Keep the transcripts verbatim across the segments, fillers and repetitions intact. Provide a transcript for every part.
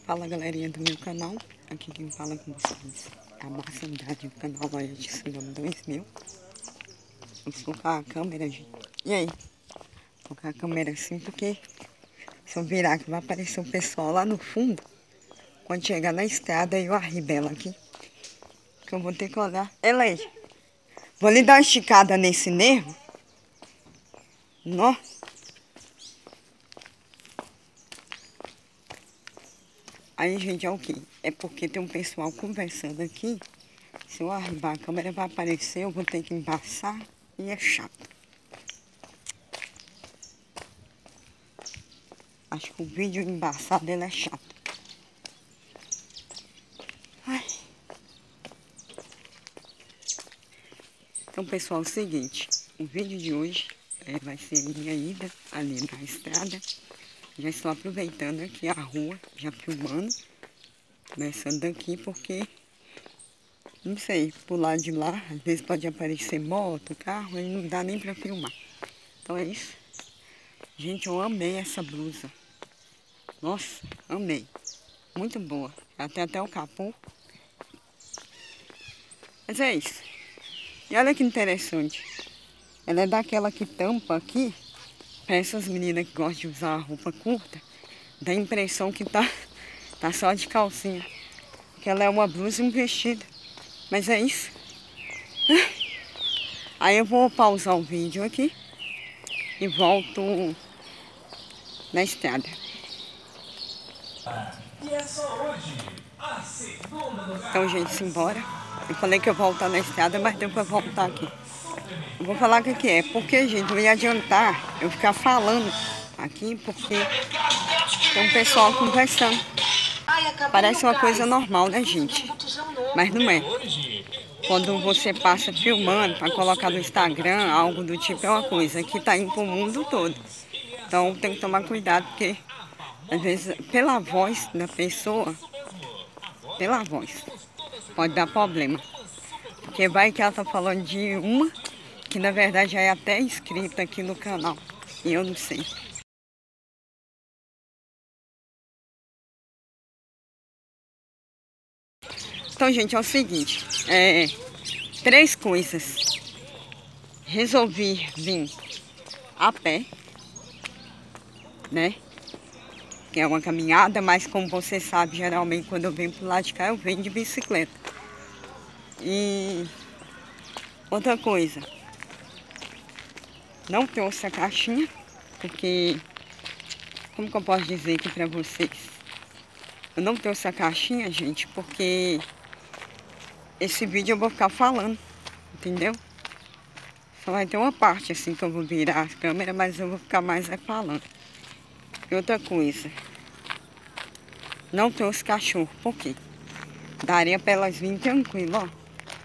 Fala, galerinha do meu canal, aqui quem fala com vocês é a Márcia Andrade do canal Loja de Cinema dois mil. Vou colocar a câmera, gente. E aí? Vou colocar a câmera assim porque se eu virar que vai aparecer o pessoal lá no fundo. Quando chegar na estrada eu arribo ela aqui, que eu vou ter que olhar. Ela aí, vou lhe dar uma esticada nesse nervo. Nossa. Aí, gente, é o quê? É porque tem um pessoal conversando aqui. Se eu arribar a câmera vai aparecer, eu vou ter que embaçar e é chato. Acho que o vídeo embaçado dele é chato. Ai. Então, pessoal, é o seguinte. O vídeo de hoje é, vai ser minha ida ali na estrada. Já estou aproveitando aqui a rua, já filmando. Começando daqui porque... Não sei, por lado de lá, às vezes pode aparecer moto, carro, e não dá nem pra filmar. Então é isso. Gente, eu amei essa blusa. Nossa, amei. Muito boa. Ela tem até o capô. Mas é isso. E olha que interessante. Ela é daquela que tampa aqui. Para essas meninas que gostam de usar roupa curta, dá a impressão que tá, tá só de calcinha. Que ela é uma blusa e um vestido. Mas é isso. Aí eu vou pausar o vídeo aqui e volto na estrada. Então, gente, simbora. Eu falei que eu vou voltar na estrada, mas deu pra voltar aqui. Eu vou falar o que que é. Porque, gente, não ia adiantar eu ficar falando aqui, porque tem um pessoal conversando. Parece uma coisa normal, né, gente? Mas não é. Quando você passa filmando para colocar no Instagram, algo do tipo, é uma coisa que tá indo pro mundo todo. Então tem que tomar cuidado, porque às vezes pela voz da pessoa, pela voz, pode dar problema. Porque vai que ela tá falando de uma, que na verdade já é até inscrita aqui no canal. E eu não sei. Então, gente, é o seguinte, é, três coisas. Resolvi vir a pé, né? Que é uma caminhada, mas como você sabe, geralmente quando eu venho pro lado de cá, eu venho de bicicleta. E outra coisa, não trouxe a caixinha, porque, como que eu posso dizer aqui pra vocês? Eu não trouxe a caixinha, gente, porque esse vídeo eu vou ficar falando, entendeu? Só vai ter uma parte assim que eu vou virar a câmera, mas eu vou ficar mais é falando. E outra coisa, não trouxe cachorro, por quê? Daria pra elas virem tranquilo, ó.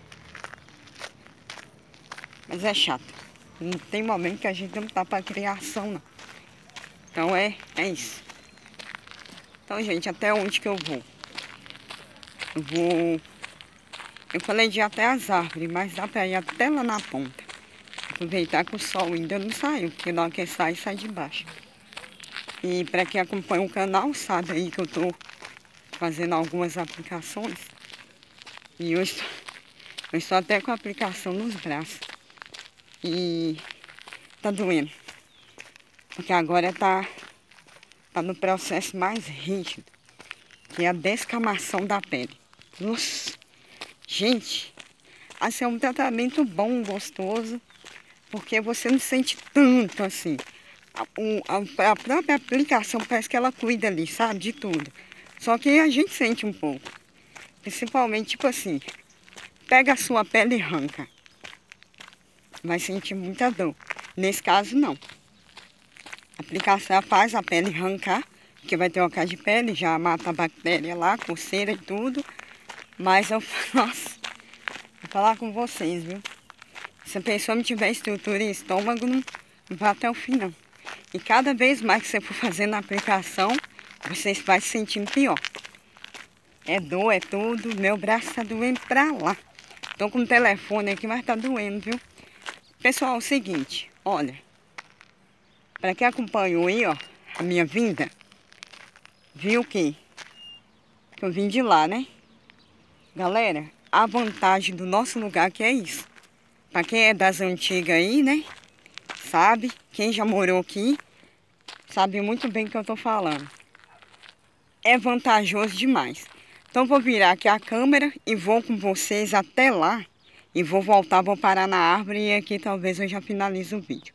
Mas é chato. Não tem momento que a gente não tá pra criação, não. Então é, é isso. Então, gente, até onde que eu vou? Eu vou... Eu falei de ir até as árvores, mas dá pra ir até lá na ponta. Aproveitar que o sol ainda não saiu, porque na hora que sai, sai de baixo. E para quem acompanha o canal, sabe aí que eu tô fazendo algumas aplicações. E eu estou, eu estou até com a aplicação nos braços. E tá doendo. Porque agora tá, tá no processo mais rígido, que é a descamação da pele. Nossa, gente, assim é um tratamento bom, gostoso. Porque você não sente tanto assim. A, a, a própria aplicação parece que ela cuida ali, sabe? De tudo. Só que a gente sente um pouco. Principalmente, tipo assim, pega a sua pele e arranca. Vai sentir muita dor. Nesse caso, não. A aplicação faz a pele arrancar, porque vai ter uma casa de pele, já mata a bactéria lá, coceira e tudo. Mas eu, nossa, vou falar com vocês, viu? Se a pessoa não tiver estrutura e estômago, não vai até o fim, não. E cada vez mais que você for fazendo a aplicação, você vai se sentindo pior. É dor, é tudo. Meu braço tá doendo pra lá. Tô com o telefone aqui, mas tá doendo, viu? Pessoal, é o seguinte, olha. Pra quem acompanhou aí, ó, a minha vinda, viu que que eu vim de lá, né? Galera, a vantagem do nosso lugar que é isso. Pra quem é das antigas aí, né? Sabe? Quem já morou aqui, sabe muito bem o que eu tô falando. É vantajoso demais. Então vou virar aqui a câmera e vou com vocês até lá. E vou voltar, vou parar na árvore e aqui talvez eu já finalize o vídeo.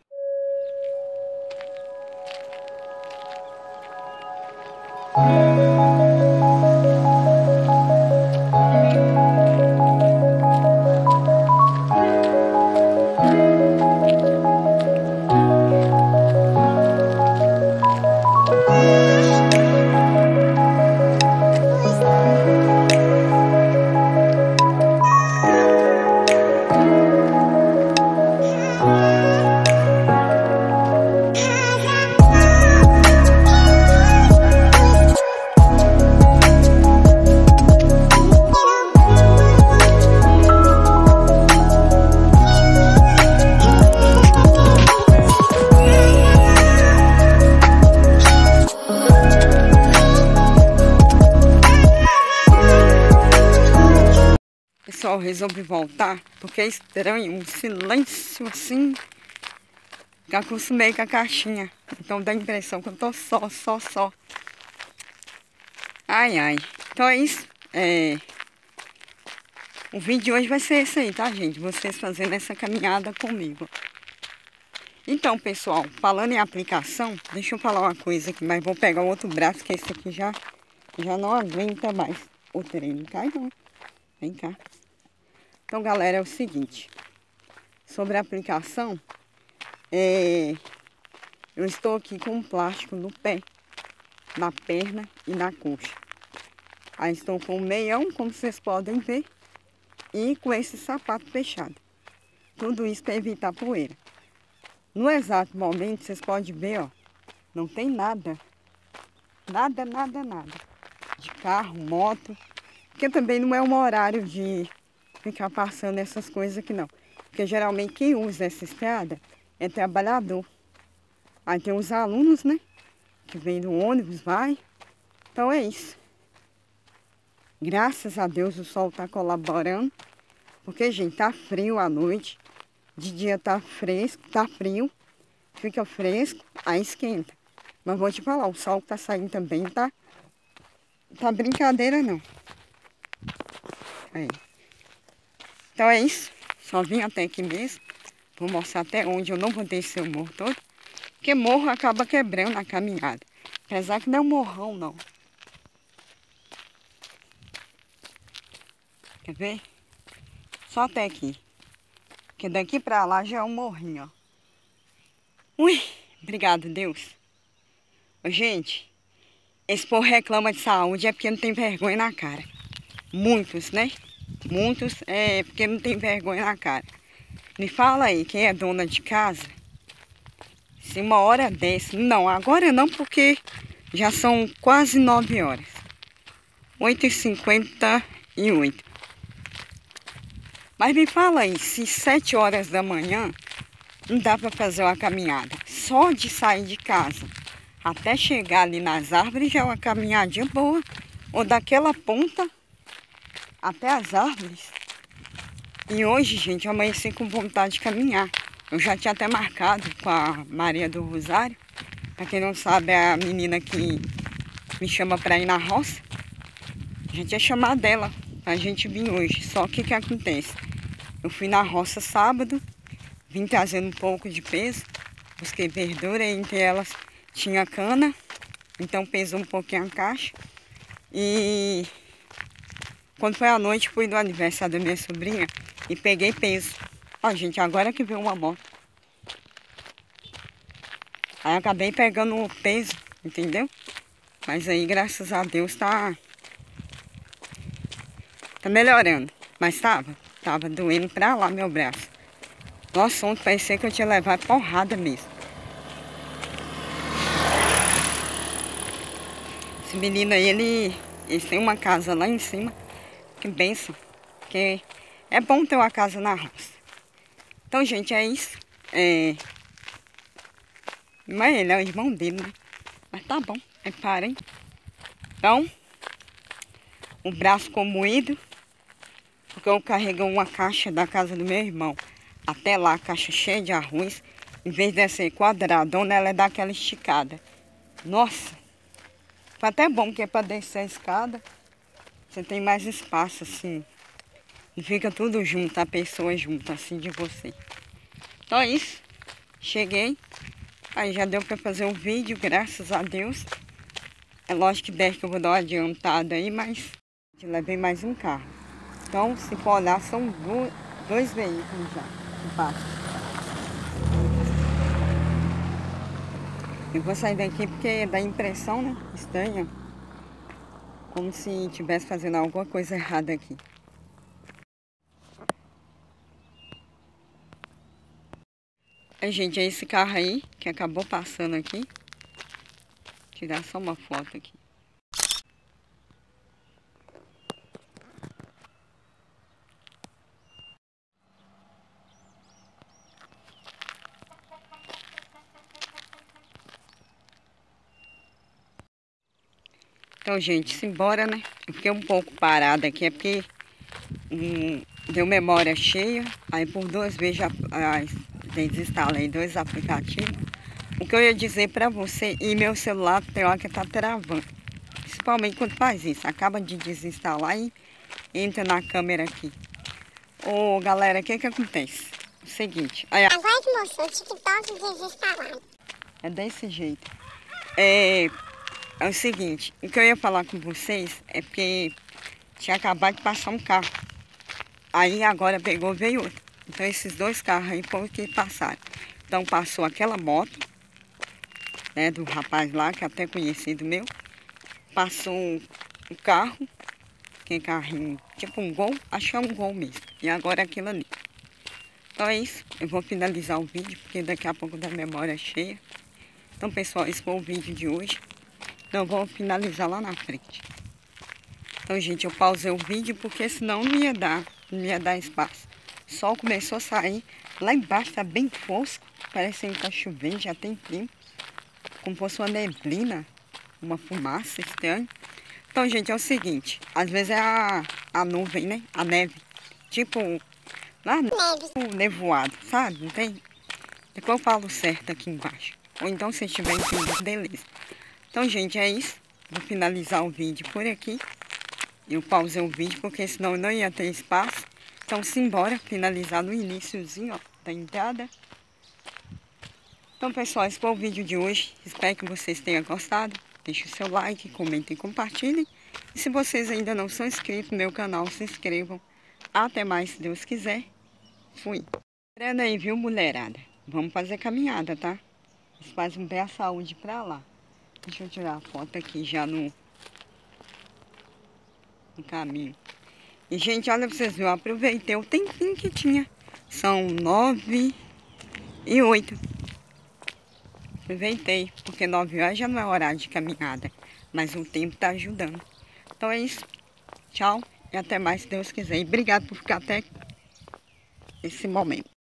Pessoal, resolvi voltar porque é estranho, um silêncio assim. Já acostumei com a caixinha, então dá a impressão que eu tô só, só, só. Ai, ai. Então é isso. É... O vídeo de hoje vai ser esse aí, tá, gente? Vocês fazendo essa caminhada comigo. Então, pessoal, falando em aplicação, deixa eu falar uma coisa aqui, mas vou pegar o outro braço, que esse aqui já, já não aguenta mais. O trem não cai, não. Vem cá. Então, galera, é o seguinte. Sobre a aplicação, é, eu estou aqui com um plástico no pé, na perna e na coxa. Aí estou com um meião, como vocês podem ver, e com esse sapato fechado. Tudo isso para evitar poeira. No exato momento, vocês podem ver, ó, não tem nada. Nada, nada, nada. De carro, moto. Porque também não é um horário de ficar passando essas coisas aqui, não. Porque geralmente quem usa essa estrada é trabalhador. Aí tem os alunos, né? Que vem do ônibus, vai. Então é isso. Graças a Deus o sol tá colaborando. Porque, gente, tá frio à noite. De dia tá fresco, tá frio. Fica fresco, aí esquenta. Mas vou te falar, o sol que tá saindo também tá... Tá brincadeira, não. Aí. Então é isso. Só vim até aqui mesmo. Vou mostrar até onde eu não vou descer o morro todo. Porque morro acaba quebrando a caminhada. Apesar que não é um morrão, não. Quer ver? Só até aqui. Porque daqui pra lá já é um morrinho, ó. Ui, obrigado, Deus. Gente, esse povo reclama de saúde é porque não tem vergonha na cara. Muitos, né? Muitos é porque não tem vergonha na cara. Me fala aí, quem é dona de casa, se uma hora dessa... Não, agora não, porque já são quase nove horas. oito e cinquenta e oito. Mas me fala aí, se sete horas da manhã não dá para fazer uma caminhada. Só de sair de casa até chegar ali nas árvores já é uma caminhadinha boa. Ou daquela ponta até as árvores. E hoje, gente, eu amanheci com vontade de caminhar. Eu já tinha até marcado com a Maria do Rosário. Pra quem não sabe, é a menina que me chama pra ir na roça. A gente ia chamar dela pra gente vir hoje. Só que o que acontece? Eu fui na roça sábado, vim trazendo um pouco de peso. Busquei verdura, e entre elas tinha cana. Então pesou um pouquinho a caixa. E... quando foi à noite, fui no aniversário da minha sobrinha e peguei peso. Ó, gente, agora que veio uma moto. Aí eu acabei pegando o peso, entendeu? Mas aí, graças a Deus, tá... Tá melhorando. Mas tava, tava doendo pra lá meu braço. Nossa, ontem parecia que eu tinha levado porrada mesmo. Esse menino aí, ele, ele tem uma casa lá em cima. Que benção. Que é bom ter uma casa na roça. Então, gente, é isso. É... Não é ele, é o irmão dele, né? Mas tá bom, é parem. Então, o braço ficou moído, porque eu carreguei uma caixa da casa do meu irmão. Até lá, a caixa cheia de arroz. Em vez de ser quadradona, ela é daquela esticada. Nossa! Foi até bom, porque é para descer a escada, você tem mais espaço, assim. E fica tudo junto, a pessoa junto, assim, de você. Então é isso. Cheguei. Aí já deu para fazer o vídeo, graças a Deus. É lógico que deve que eu vou dar uma adiantada aí, mas eu levei mais um carro. Então, se for olhar, são dois, dois veículos já que passam. Eu vou sair daqui porque dá impressão, né? Estranha. Como se estivesse fazendo alguma coisa errada aqui. Aí, gente, é esse carro aí que acabou passando aqui. Vou tirar só uma foto aqui. Então, gente, simbora, né? Eu fiquei um pouco parada aqui, é porque hum, deu memória cheia. Aí por duas vezes já ah, desinstalei dois aplicativos. O que eu ia dizer pra você, e meu celular tem hora que tá travando. Principalmente quando faz isso, acaba de desinstalar e entra na câmera aqui. Ô galera, o que que acontece? O seguinte, aí, agora que mostrou o TikTok desinstalado. É desse jeito. É... É o seguinte, o que eu ia falar com vocês é porque tinha acabado de passar um carro. Aí agora pegou, veio outro. Então esses dois carros aí foram que passaram. Então passou aquela moto, né, do rapaz lá, que é até conhecido meu. Passou um carro, que é carrinho, tipo um Gol, acho que é um Gol mesmo. E agora aquilo ali. Então é isso, eu vou finalizar o vídeo, porque daqui a pouco da memória cheia. Então pessoal, esse foi o vídeo de hoje. Então, vou finalizar lá na frente. Então, gente, eu pausei o vídeo porque senão não ia dar, não ia dar espaço. O sol começou a sair. Lá embaixo tá bem fosco, parece que tá chovendo, já tem tempo. Como fosse uma neblina, uma fumaça estranha. Então, gente, é o seguinte, às vezes é a, a nuvem, né? A neve. Tipo, lá no nevoado, sabe? Não tem? Depois eu falo certo aqui embaixo. Ou então, se estiver entendido, beleza. Então, gente, é isso. Vou finalizar o vídeo por aqui. Eu pausei o vídeo porque senão não ia ter espaço. Então, simbora finalizar no iniciozinho, ó, da entrada. Então, pessoal, esse foi o vídeo de hoje. Espero que vocês tenham gostado. Deixe o seu like, comentem e compartilhem. E se vocês ainda não são inscritos no meu canal, se inscrevam. Até mais, se Deus quiser. Fui. Lembrando aí, viu, mulherada? Vamos fazer caminhada, tá? Isso faz um bem a saúde pra lá. Deixa eu tirar a foto aqui já no, no caminho. E, gente, olha pra vocês verem, eu aproveitei o tempinho que tinha. São nove e oito. Aproveitei, porque nove horas já não é horário de caminhada. Mas o tempo tá ajudando. Então é isso. Tchau e até mais, se Deus quiser. E obrigado por ficar até esse momento.